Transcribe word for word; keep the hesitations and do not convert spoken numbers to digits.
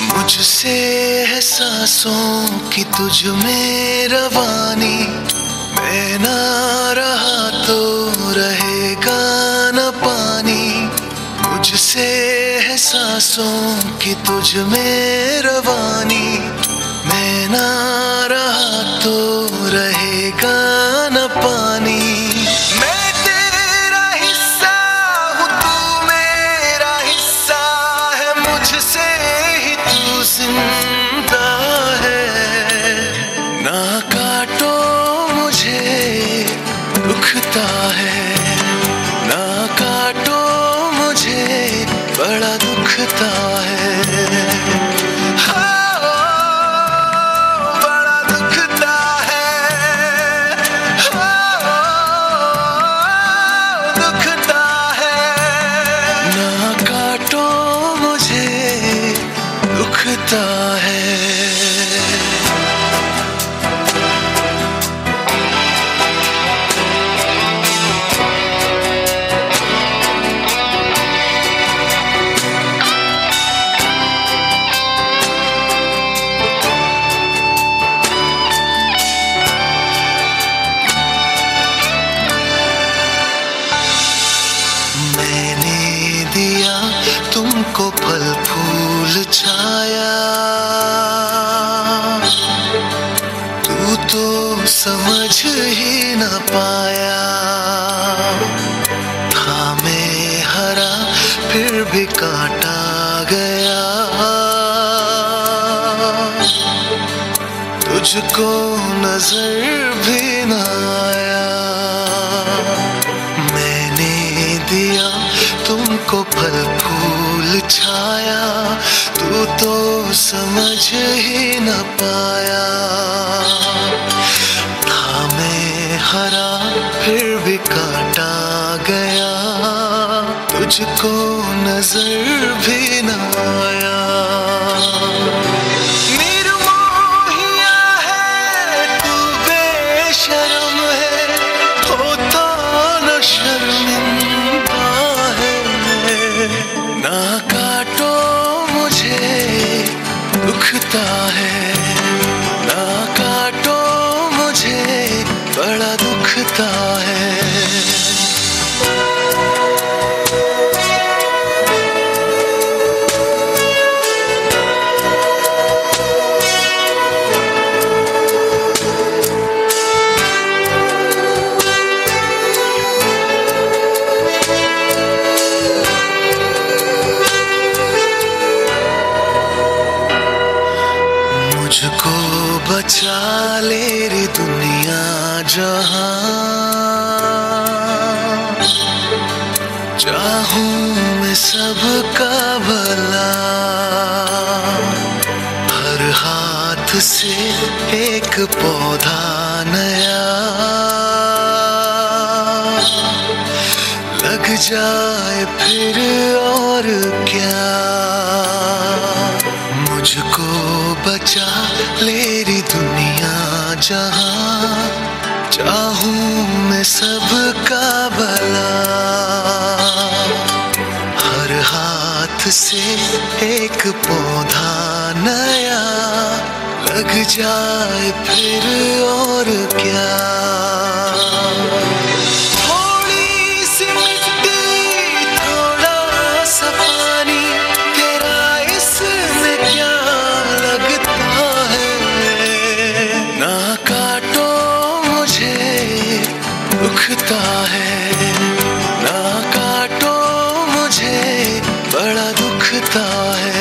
मुझसे है सांसों की तुझ में रवानी, मैं ना रहा तो रहेगा न पानी। मुझसे है सांसों की तुझ में रवानी, मैं ना रहा तो रहेगा न पानी। मैं तेरा हिस्सा हूँ, तू मेरा हिस्सा है, मुझसे ही तू जिंदा है। ना काटो मुझे दुखता है, ना काटो मुझे बड़ा दुखता है। हाँ, बड़ा दुखता है, हाँ, दुखता है। ना काटो मुझे दुखता है। मैंने दिया तुमको फल फूल छाया, तू तो समझ ही न पाया। था मैं हरा फिर भी काटा गया, तुझको नजर भी न आया। मैंने दिया तुमको फल फूल छाया, तू तो समझ ही न पाया। था मैं हरा फिर भी काटा गया, तुझको नजर भी न आया। निर्मोहिया है तू, बेशर्म है, होता न शर्मिंदा है। ना काटो मुझे दुखता है, ना काटो मुझे बड़ा दुखता है। मुझको बचा ले रे दुनिया जहां, चाहूं मैं सबका भला। हर हाथ से एक पौधा नया लग जाए फिर और क्या। मुझको बचा ले री दुनिया जहां, चाहूं मैं सबका भला। हर हाथ से एक पौधा नया लग जाए फिर और क्या। थोड़ी सी मिट्टी थोड़ा सा पानी, तेरा इसमें क्या लगता है। ना काटो मुझे दुखता है, ना काटो मुझे बड़ा दुखता है।